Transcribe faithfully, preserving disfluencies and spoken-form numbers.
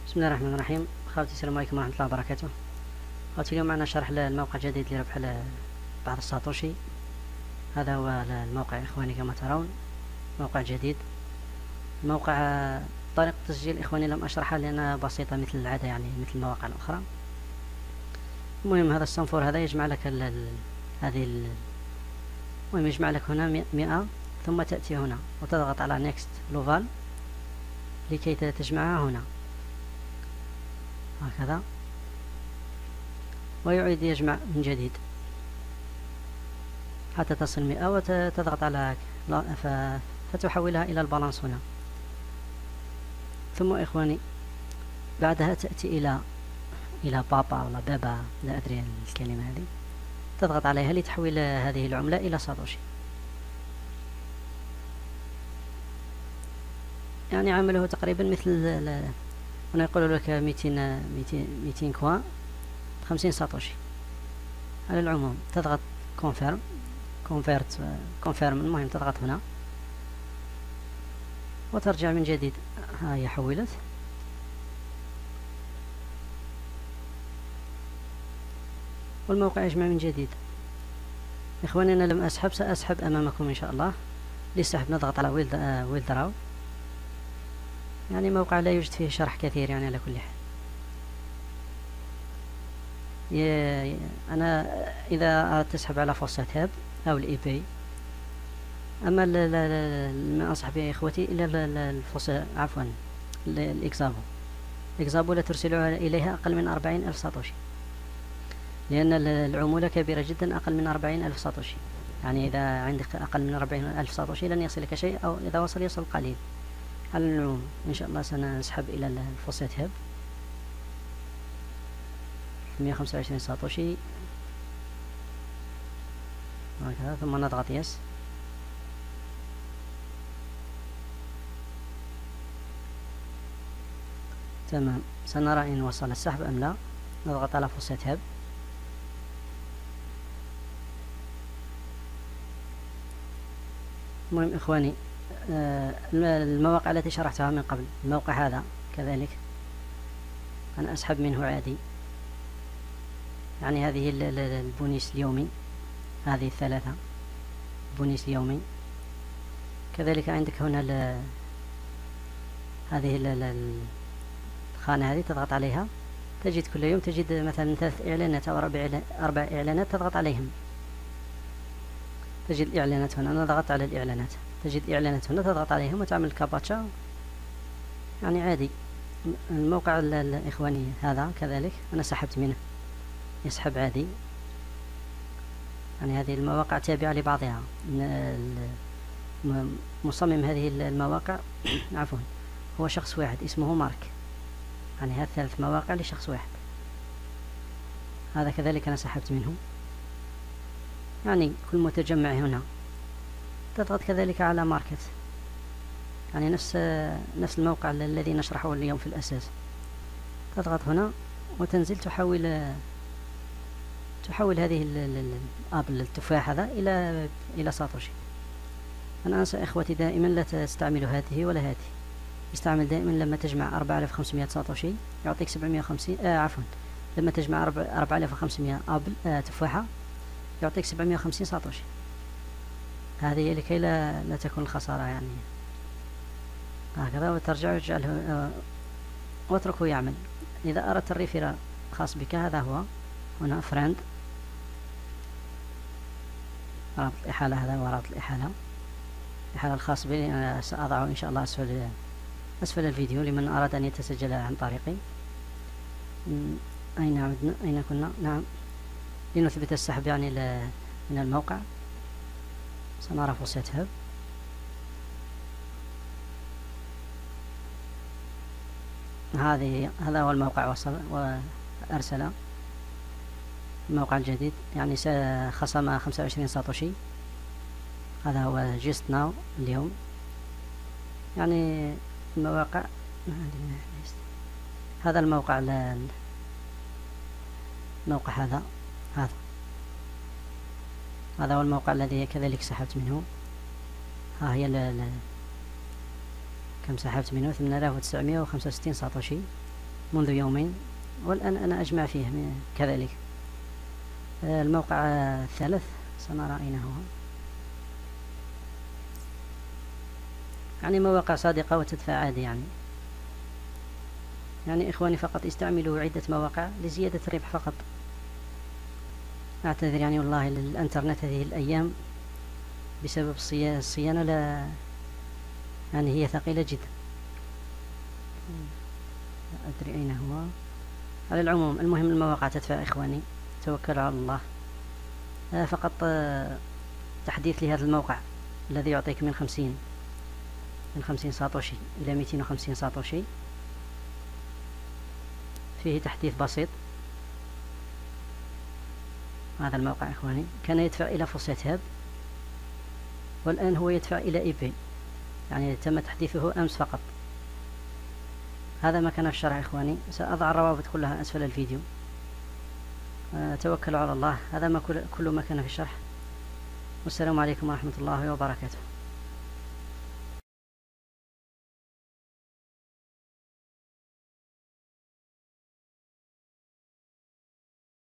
بسم الله الرحمن الرحيم. خواتي السلام عليكم ورحمة الله وبركاته. خواتي اليوم معنا شرح الموقع الجديد لربح بعض الساطوشي. هذا هو الموقع إخواني كما ترون، موقع جديد. موقع طريقة التسجيل إخواني لم أشرحها لأنها بسيطة مثل العادة، يعني مثل المواقع الأخرى. المهم هذا الصنفور هذا يجمع لك ال ال هذه ال المهم يجمع لك هنا مئة، ثم تأتي هنا وتضغط على next لوفال لكي تجمعها هنا هكذا، ويعيد يجمع من جديد حتى تصل مئة وتضغط على فتحولها إلى البالانس هنا. ثم إخواني بعدها تأتي إلى إلى بابا ولا بابا، لا أدري الكلمة هذه، تضغط عليها لتحويل هذه العملة إلى ساتوشي. يعني عمله تقريبا مثل أنا يقول لك مئتين مئتين كوان خمسين ساتوشي. على العموم تضغط كونفيرم كونفيرت كونفيرم المهم تضغط هنا وترجع من جديد. ها هي حولت. والموقع يجمع من جديد. إخواني أنا لم أسحب، سأسحب أمامكم إن شاء الله. للسحب نضغط على ويل ويل دراو. يعني موقع لا يوجد فيه شرح كثير يعني على كل حال. أنا إذا أردت تسحب على فوسات هاب أو الإي باي، أما ما أنصح به إخوتي إلا الفوسات عفوا الإكزابو. الإكزابو لا ترسلوا إليها أقل من أربعين ألف ساتوشي، لأن العمولة كبيرة جدا، أقل من أربعين ألف ساتوشي. يعني إذا عندك أقل من أربعين ألف ساتوشي لن يصلك شيء، أو إذا وصل يصل قليل. على العموم إن شاء الله سنسحب إلى الفوسات هاب مئة وخمسة وعشرين ساتوشي هكذا، ثم نضغط يس. تمام، سنرى إن وصل السحب أم لا. نضغط على فوسات هاب. المهم إخواني المواقع التي شرحتها من قبل، الموقع هذا كذلك أنا أسحب منه عادي. يعني هذه البونيس اليومي، هذه الثلاثة بونيس اليومي. كذلك عندك هنا ال هذه الخانة هذه تضغط عليها، تجد كل يوم تجد مثلا ثلاث إعلانات أو أربع إعلانات تضغط عليهم. تجد الإعلانات هنا، أنا ضغطت على الإعلانات، تجد إعلانات هنا تضغط عليهم وتعمل كاباتشا. يعني عادي. الموقع الإخواني هذا كذلك أنا سحبت منه، يسحب عادي. يعني هذه المواقع تابعة لبعضها. مصمم هذه المواقع عفوا هو شخص واحد اسمه مارك. يعني هذه ثلاث مواقع لشخص واحد. هذا كذلك أنا سحبت منه. يعني كل متجمع هنا تضغط كذلك على ماركت، يعني نفس نفس الموقع الذي نشرحه اليوم في الأساس. تضغط هنا وتنزل تحول تحول هذه الابل التفاح هذا الى الى ساتوشي. انا انصح اخوتي دائما لا تستعملوا هذه ولا هذه. استعمل دائما لما تجمع أربعة آلاف وخمسمائة ساتوشي يعطيك سبعمائة وخمسين آه عفوا لما تجمع أربعة آلاف وخمسمائة ابل آه تفاحة يعطيك سبعمائة وخمسين ساتوشي. هذه لكي لا لا تكون الخسارة يعني. هكذا وترجع وتجعله آه واتركه يعمل. اذا اردت الريفيرال خاص بك هذا هو هنا فريند، رابط الإحالة، هذا هو رابط الإحالة الإحالة الخاص بي. أنا سأضعه إن شاء الله أسفل أسفل الفيديو لمن أراد أن يتسجل عن طريقي. أين عدنا؟ أين كنا؟ نعم، لنثبت السحب يعني من الموقع. سنرى فوسات هاب. هذه هذا هو الموقع، وصل وأرسل الموقع الجديد. يعني خصم خمسة وعشرين ساتوشي. هذا هو جيست ناو اليوم. يعني المواقع هذا الموقع الموقع هذا هذا هذا هو الموقع الذي كذلك سحبت منه. ها هي ال كم سحبت منه؟ ثمانية آلاف وتسعمائة وخمسة وستين ساتوشي. منذ يومين، والآن أنا أجمع فيه كذلك. الموقع الثالث سنرى أين هو. يعني مواقع صادقة وتدفع عادي. يعني يعني إخواني فقط استعملوا عدة مواقع لزيادة الربح فقط. أعتذر يعني والله الإنترنت هذه الأيام بسبب الصيانة لا يعني هي ثقيلة جدا. لا أدري أين هو. على العموم المهم المواقع تدفع إخواني، توكلوا على الله. آه فقط آه تحديث لهذا الموقع الذي يعطيك من خمسين من خمسين ساطوشي إلى مئتين وخمسين ساطوشي، فيه تحديث بسيط. هذا الموقع إخواني كان يدفع إلى فرصة هاب، والآن هو يدفع إلى إيباي، يعني تم تحديثه أمس فقط. هذا ما كان في الشرح إخواني، سأضع الروابط كلها أسفل الفيديو. أه توكلوا على الله. هذا ما كل, كل ما كان في الشرح، والسلام عليكم ورحمة الله وبركاته.